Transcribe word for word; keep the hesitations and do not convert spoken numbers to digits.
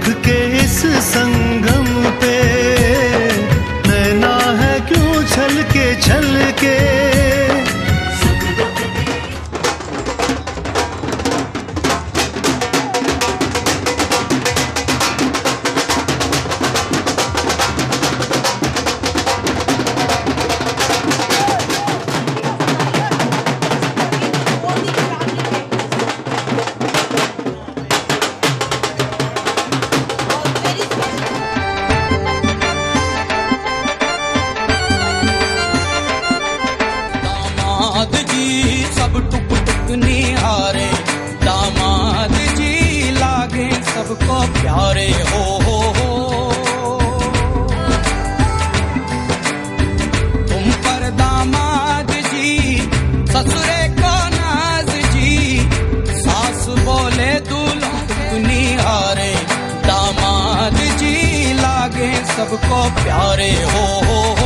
के इस संगम पे नैना है क्यों छलके छलके। सबको प्यारे हो, हो, हो। तुम पर दामाद जी ससुरे को नाज जी, सास बोले दूल्हा दुनी हारे, दामाद जी लागे सबको प्यारे हो, हो।